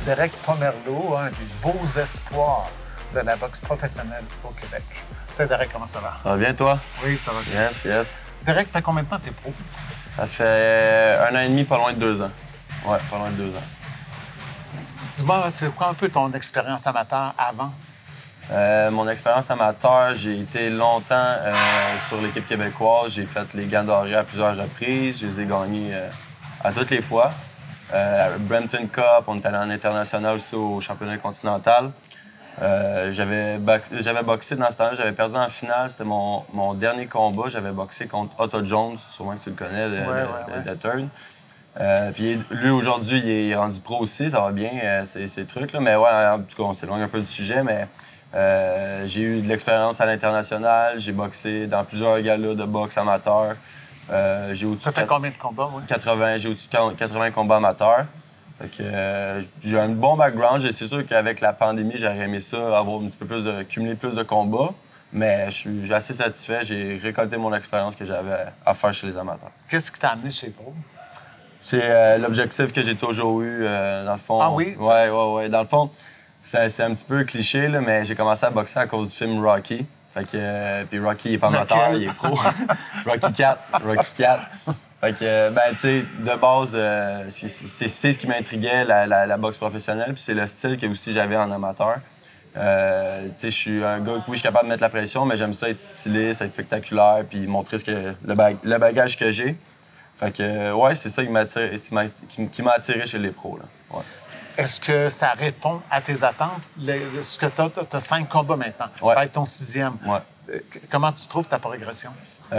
Derek Pomerleau, un des beaux espoirs de la boxe professionnelle au Québec. Salut Derek, comment ça va? Ça va bien, toi? Oui, ça va bien. Yes, yes. Derek, ça fait combien de temps que t'es pro? Ça fait 1 an et demi, pas loin de 2 ans. Ouais, pas loin de 2 ans. Dis-moi, c'est quoi un peu ton expérience amateur avant? Mon expérience amateur, j'ai été longtemps sur l'équipe québécoise. J'ai fait les Gants dorés à plusieurs reprises. Je les ai gagnés à toutes les fois. Brampton Cup, on est allé en international aussi au championnat continental. J'avais boxé dans ce temps-là, j'avais perdu en finale. C'était mon dernier combat. J'avais boxé contre Otto Jones, sûrement que tu le connais, de Turn. Puis lui, aujourd'hui, il est rendu pro aussi, ça va bien, ces trucs-là. Mais ouais, en tout cas, on s'éloigne un peu du sujet, mais j'ai eu de l'expérience à l'international. J'ai boxé dans plusieurs galas de boxe amateur. Ça fait combien de combats, oui? 80, j'ai au-dessus de 80 combats amateurs. Fait que, j'ai un bon background. C'est sûr qu'avec la pandémie, j'aurais aimé ça, avoir un petit peu plus cumuler plus de combats. Mais je suis assez satisfait. J'ai récolté mon expérience que j'avais à faire chez les amateurs. Qu'est-ce qui t'a amené chez Pro? C'est l'objectif que j'ai toujours eu, dans le fond. Ah oui? Ouais. Dans le fond, c'est un petit peu cliché, là, mais j'ai commencé à boxer à cause du film Rocky. Fait que, puis Rocky, il est pas amateur, il est pro. Rocky 4. Fait que, ben, tu sais, de base, c'est ce qui m'intriguait, la boxe professionnelle, puis c'est le style que aussi j'avais en amateur. Tu sais, je suis un gars, oui, je suis capable de mettre la pression, mais j'aime ça être styliste, être spectaculaire, puis montrer le bagage que j'ai. Fait que, ouais, c'est ça qui m'a attiré chez les pros, là. Ouais. Est-ce que ça répond à tes attentes? Ce que tu as 5 combats maintenant. Ouais. Ça va être ton 6e. Ouais. Comment tu trouves ta progression?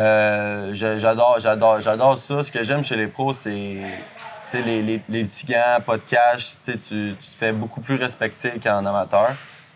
J'adore ça. Ce que j'aime chez les pros, c'est les petits gants, pas de cash. Tu te fais beaucoup plus respecter qu'en amateur.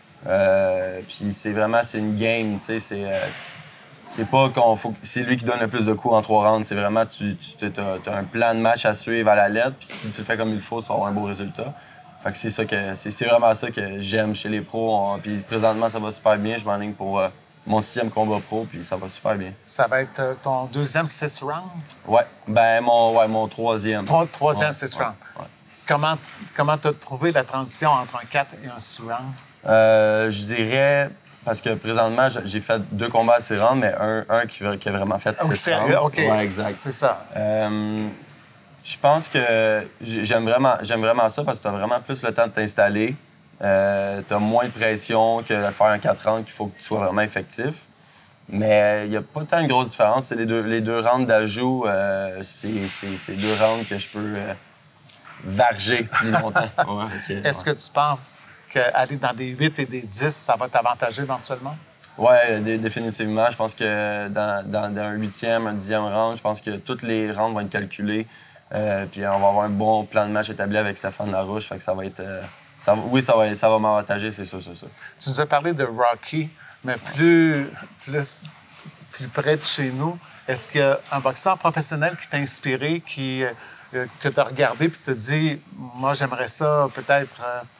Puis c'est une game. C'est pas c'est lui qui donne le plus de coups en 3 rounds. C'est vraiment, tu as un plan de match à suivre à la lettre. Puis si tu le fais comme il faut, tu vas avoir un beau résultat. Fait que c'est vraiment ça que j'aime chez les pros. Puis présentement, ça va super bien. Je m'enligne pour mon 6e combat pro, puis ça va super bien. Ça va être ton 2e 6 rounds? Ouais. Ben, mon 3e. Ton 3e 6 rounds. Ouais. Comment tu as trouvé la transition entre un 4 et un 6 rounds? Je dirais, parce que présentement, j'ai fait 2 combats à 6 rounds, mais un qui a vraiment fait 6 rounds. OK. Ouais, exact. C'est ça. Je pense que j'aime vraiment ça parce que tu as vraiment plus le temps de t'installer. Tu as moins de pression que de faire un 4 rounds qu'il faut que tu sois vraiment effectif. Mais il n'y a pas tant de grosse différence. Les deux rounds d'ajout, c'est 2 rounds que je peux varger plus longtemps. Ouais, okay, Est-ce que tu penses qu'aller dans des 8 et des 10, ça va t'avantager éventuellement? Oui, définitivement. Je pense que dans un 8e, un 10e round, je pense que tous les rounds vont être calculés. Puis on va avoir un bon plan de match établi avec Stéphane Larouche. Fait que ça va être... ça va m'avantager, c'est sûr. Tu nous as parlé de Rocky, mais plus près de chez nous. Est-ce qu'il y a un boxeur professionnel qui t'a inspiré, que tu as regardé et te dit « Moi, j'aimerais ça peut-être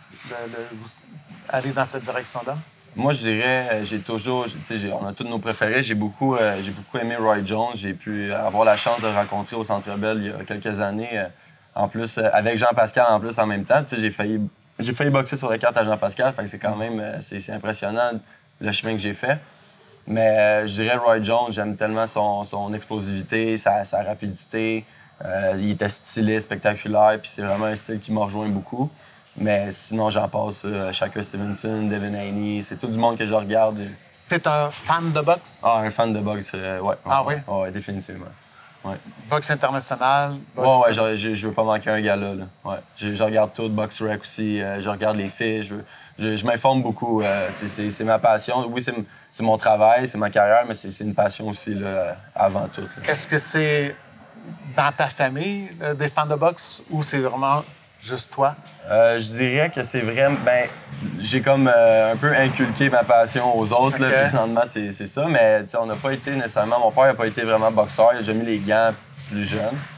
aller dans cette direction-là » ? Moi, je dirais, on a tous nos préférés. J'ai beaucoup aimé Roy Jones. J'ai pu avoir la chance de le rencontrer au Centre Bell il y a quelques années. En plus, avec Jean-Pascal en même temps. J'ai failli boxer sur les cartes à Jean-Pascal. Fait que c'est quand même c'est impressionnant le chemin que j'ai fait. Mais je dirais Roy Jones, j'aime tellement son explosivité, sa rapidité. Il était stylé, spectaculaire. Puis c'est vraiment un style qui m'a rejoint beaucoup. Mais sinon, j'en passe. Shakur Stevenson, Devin Haney, c'est tout du monde que je regarde. T'es un fan de boxe? Ah, un fan de boxe, ouais. Ah oui? Ouais, définitivement. Ouais. Boxe internationale? Boxe... Ouais, je veux pas manquer un gala, là. Ouais. Je regarde tout, BoxRec aussi, je regarde les fiches, je m'informe beaucoup. C'est ma passion. Oui, c'est mon travail, c'est ma carrière, mais c'est une passion aussi, là, avant tout. Là. Est-ce que c'est dans ta famille, des fans de boxe, ou c'est vraiment... juste toi? Je dirais que c'est vraiment... Ben, j'ai comme un peu inculqué ma passion aux autres. Okay. Là, finalement, c'est ça. Mais on n'a pas été nécessairement... Mon père n'a pas été vraiment boxeur. Il a jamais mis les gants plus jeune.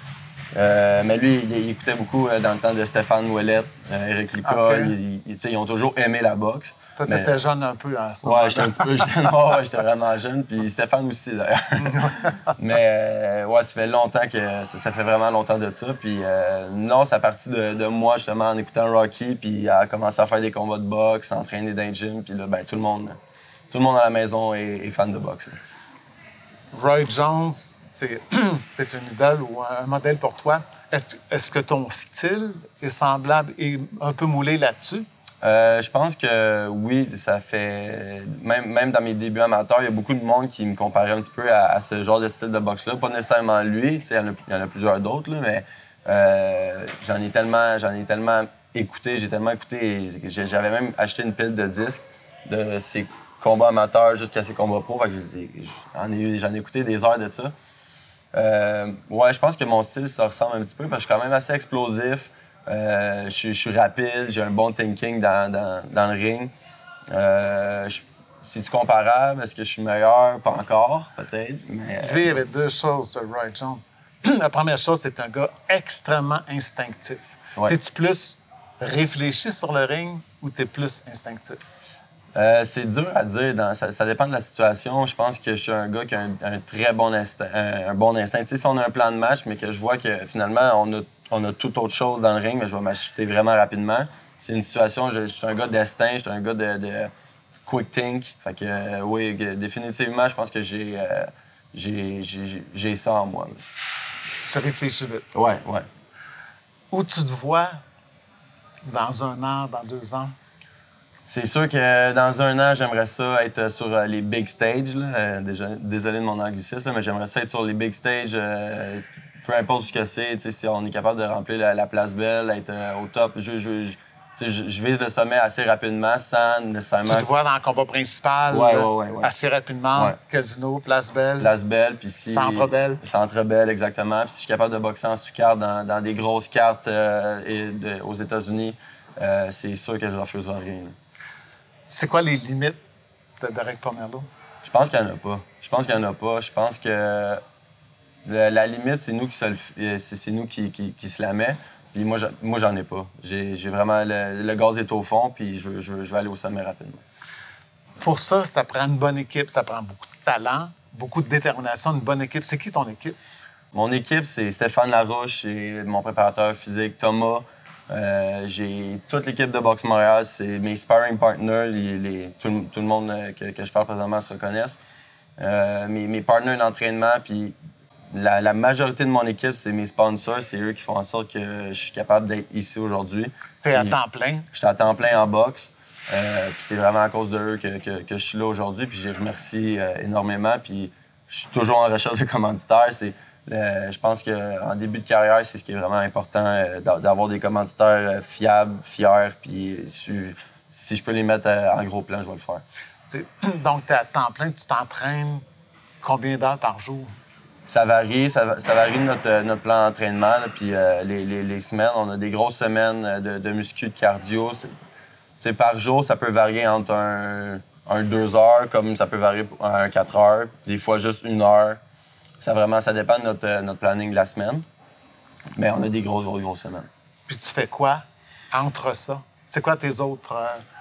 Mais lui, il écoutait beaucoup dans le temps de Stéphane Ouellette, Éric Lucas. Okay. Ils ont toujours aimé la boxe. Toi, t'étais jeune un peu à ce moment-là. Ouais, j'étais un petit peu jeune. Ouais, j'étais vraiment jeune. Puis Stéphane aussi, d'ailleurs. Mais ouais, ça fait longtemps que... Ça fait vraiment longtemps de ça. Puis non, c'est à partir de moi, justement, en écoutant Rocky, puis à commencer à faire des combats de boxe, s'entraîner dans le gym. Puis là, ben, tout le monde à la maison est fan de boxe. Roy Jones, c'est une idole ou un modèle pour toi. Est-ce que ton style est semblable et un peu moulé là-dessus? Je pense que oui, ça fait... Même dans mes débuts amateurs, il y a beaucoup de monde qui me comparait un petit peu à ce genre de style de boxe-là. Pas nécessairement lui, il y en a plusieurs d'autres, là, mais j'en ai tellement écouté, j'ai tellement écouté. J'avais même acheté une pile de disques de ces combats amateurs jusqu'à ces combats pro. Fait que j'en ai écouté des heures de ça. Ouais, je pense que mon style, ça ressemble un petit peu parce que je suis quand même assez explosif. Je suis rapide, j'ai un bon thinking dans le ring. C'est-tu comparable? Est-ce que je suis meilleur? Pas encore, peut-être. Mais... Lui, il y avait deux choses sur Roy Jones. La première chose, c'est un gars extrêmement instinctif. Ouais. T'es-tu plus réfléchi sur le ring ou t'es plus instinctif? C'est dur à dire. Ça dépend de la situation. Je pense que je suis un gars qui a un très bon instinct. Un bon instinct. Tu sais, si on a un plan de match, mais que je vois que finalement, on a toute autre chose dans le ring, mais je vais m'acheter vraiment rapidement. C'est une situation, je suis un gars d'instinct, je suis un gars de quick think. Fait que oui, définitivement, je pense que j'ai ça en moi. Là. Tu réfléchis vite. Ouais. Où tu te vois dans 1 an, dans 2 ans? C'est sûr que dans 1 an, j'aimerais ça être sur les big stages. Là. Désolé de mon anglicisme, mais j'aimerais ça être sur les big stages. Peu importe ce que c'est, si on est capable de remplir la place belle, être au top. Je vise le sommet assez rapidement sans nécessairement... Tu te vois dans le combat principal ouais. assez rapidement. Ouais. Casino, Place Belle. Place Belle, puis si... Centre Belle. Centre Belle, exactement. Puis si je suis capable de boxer en sous-carte dans des grosses cartes aux États-Unis, c'est sûr que je refuserai rien. Là. C'est quoi les limites de Derek Pomerleau? Je pense qu'il n'y en a pas. Je pense que la limite, c'est nous qui se la met. Puis moi, j'en ai pas. J'ai vraiment... Le gaz est au fond, puis je vais aller au sommet rapidement. Pour ça, ça prend une bonne équipe, ça prend beaucoup de talent, beaucoup de détermination, une bonne équipe. C'est qui ton équipe? Mon équipe, c'est Stéphane Larouche, et mon préparateur physique, Thomas. J'ai toute l'équipe de Boxe Montréal, c'est mes sparring partners, tout le monde que je parle présentement se reconnaissent. Mes partners d'entraînement, puis la majorité de mon équipe, c'est mes sponsors, c'est eux qui font en sorte que je suis capable d'être ici aujourd'hui. T'es à temps plein? Je suis à temps plein en boxe, puis c'est vraiment à cause d'eux que je suis là aujourd'hui, puis je les remercie énormément, puis je suis toujours en recherche de commanditaires. Je pense qu'en début de carrière, c'est ce qui est vraiment important, d'avoir des commanditaires fiables, fiers, puis si je peux les mettre en gros plan, je vais le faire. Donc, tu es à temps plein, tu t'entraînes combien d'heures par jour? Ça varie notre plan d'entraînement, puis les semaines. On a des grosses semaines de muscu, de cardio. Par jour, ça peut varier entre un 2 heures, comme ça peut varier à un 4 heures, des fois juste 1 heure. Ça dépend de notre planning de la semaine. Mais on a des grosses semaines. Puis tu fais quoi entre ça? C'est quoi tes autres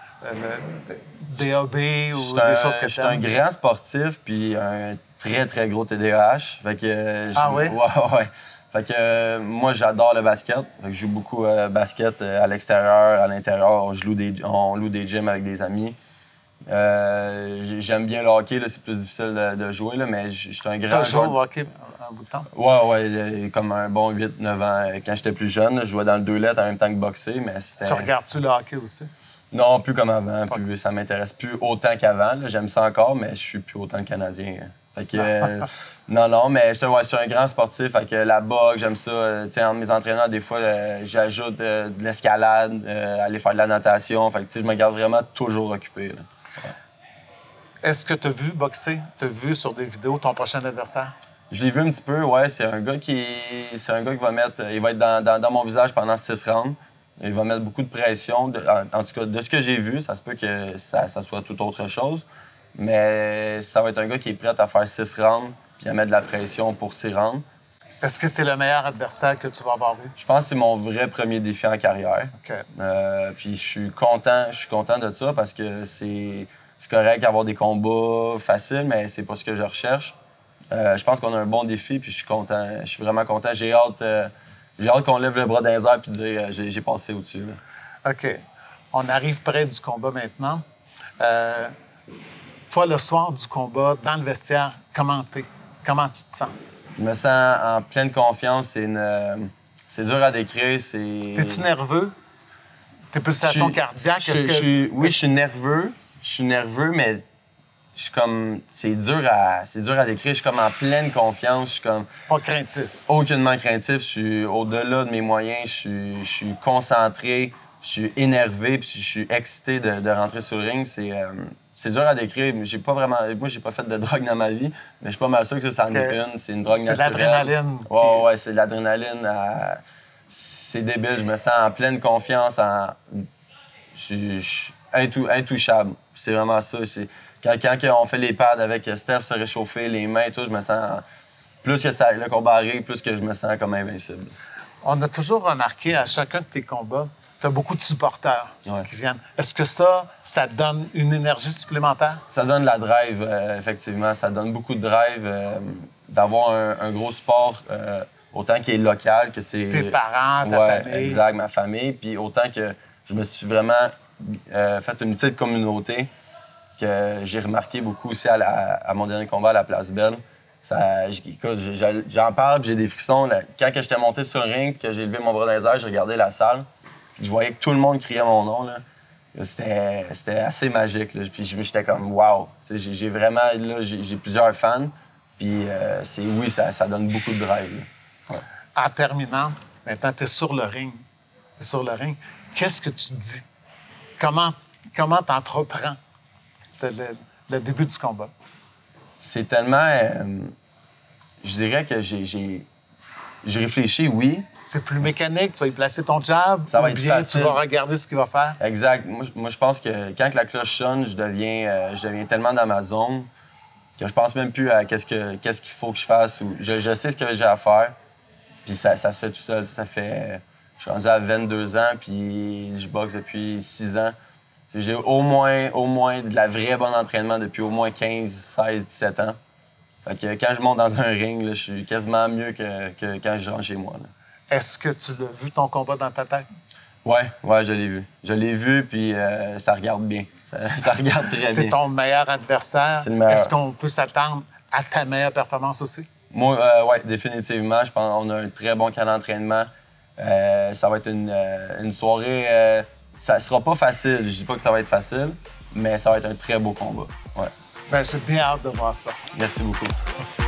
DAB ou des choses que tu aimes? Je suis un grand sportif puis un très, très gros TDAH. Fait que oui? Ouais. Fait que moi, j'adore le basket. Fait que je joue beaucoup basket à l'extérieur, à l'intérieur. On loue des gyms avec des amis. J'aime bien le hockey, là, c'est plus difficile de jouer, là, mais je suis un grand... Tu joues au hockey un bout de temps? Ouais, comme un bon 8-9 ans. Quand j'étais plus jeune, je jouais dans le 2 lettres en même temps que boxer, mais c'était... Tu regardes-tu le hockey aussi? Non, plus comme avant. Ça m'intéresse plus autant qu'avant. J'aime ça encore, mais je suis plus autant le Canadien. Fait que, non, mais je suis un grand sportif. Fait que la boxe, j'aime ça. Entre mes entraîneurs, des fois, j'ajoute de l'escalade, aller faire de la natation. Fait que je me garde vraiment toujours occupé. Là. Est-ce que tu as vu boxer? Tu as vu sur des vidéos ton prochain adversaire? Je l'ai vu un petit peu, ouais. C'est un gars qui va mettre... Il va être dans mon visage pendant 6 rounds. Il va mettre beaucoup de pression. En tout cas, de ce que j'ai vu, ça se peut que ça soit tout autre chose. Mais ça va être un gars qui est prêt à faire 6 rounds puis à mettre de la pression pour 6 rounds. Est-ce que c'est le meilleur adversaire que tu vas avoir eu? Je pense que c'est mon vrai premier défi en carrière. OK. Puis je suis content de ça parce que c'est correct d'avoir des combats faciles, mais c'est pas ce que je recherche. Je pense qu'on a un bon défi, puis je suis content. Je suis vraiment content. J'ai hâte qu'on lève le bras dans les airs puis dire j'ai passé au-dessus. OK. On arrive près du combat maintenant. Toi, le soir du combat, dans le vestiaire, comment t'es? Comment tu te sens? Je me sens en pleine confiance. C'est dur à décrire. T'es-tu nerveux? Tes pulsations cardiaques? Oui, je suis nerveux. Je suis nerveux, mais je suis comme... C'est dur à décrire. Je suis comme en pleine confiance. Je suis comme... Pas craintif? Aucunement craintif. Je suis au-delà de mes moyens. Je suis concentré. Je suis énervé. Puis je suis excité de rentrer sur le ring. C'est dur à décrire. Moi, j'ai pas fait de drogue dans ma vie, mais je suis pas mal sûr que ça en est une. C'est une drogue naturelle. C'est l'adrénaline. Ouais, c'est de l'adrénaline. C'est débile. Je me sens en pleine confiance. Je suis intouchable. C'est vraiment ça. Quand on fait les pads avec Steph, se réchauffer, les mains et tout, je me sens... Plus que le combat arrive, plus que je me sens comme invincible. On a toujours remarqué à chacun de tes combats, tu as beaucoup de supporters qui viennent. Est-ce que ça donne une énergie supplémentaire? Ça donne la drive, effectivement. Ça donne beaucoup de drive d'avoir un gros support, autant qu'il est local, que c'est... Tes parents, ta famille. Exact, ma famille. Puis autant que je me suis vraiment fait une petite communauté que j'ai remarqué beaucoup aussi à mon dernier combat à la Place Belle. Écoute, j'en parle, puis j'ai des frissons. Là. Quand j'étais monté sur le ring, que j'ai levé mon bras dans les airs, j'ai regardé la salle. Je voyais que tout le monde criait mon nom. C'était assez magique. Là. Puis j'étais comme « wow ». J'ai vraiment... J'ai plusieurs fans. Puis ça donne beaucoup de drive. Ouais. En terminant, maintenant, tu es sur le ring. Qu'est-ce que tu te dis? Comment t'entreprends le début du combat? C'est tellement... je dirais que j'ai réfléchi, oui. C'est plus mécanique, tu vas y placer ton jab, ça va être facile. Tu vas regarder ce qu'il va faire. Exact. Moi, je pense que quand la cloche sonne, je deviens tellement dans ma zone que je pense même plus à qu'est-ce qu'il faut que je fasse. Je sais ce que j'ai à faire, puis ça se fait tout seul. Je suis rendu à 22 ans, puis je boxe depuis 6 ans. J'ai au moins de la vraie bonne entraînement depuis au moins 15, 16, 17 ans. Fait que quand je monte dans un ring, là, je suis quasiment mieux que quand je rentre chez moi. Là. Est-ce que tu l'as vu, ton combat, dans ta tête? Ouais, je l'ai vu. Je l'ai vu, puis ça regarde bien. Ça regarde très bien. C'est ton meilleur adversaire. C'est le meilleur. Est-ce qu'on peut s'attendre à ta meilleure performance aussi? Moi, oui, définitivement. Je pense qu'on a un très bon camp d'entraînement. Ça va être une soirée... ça sera pas facile. Je dis pas que ça va être facile, mais ça va être un très beau combat. Ouais. J'ai bien hâte de voir ça. Merci beaucoup.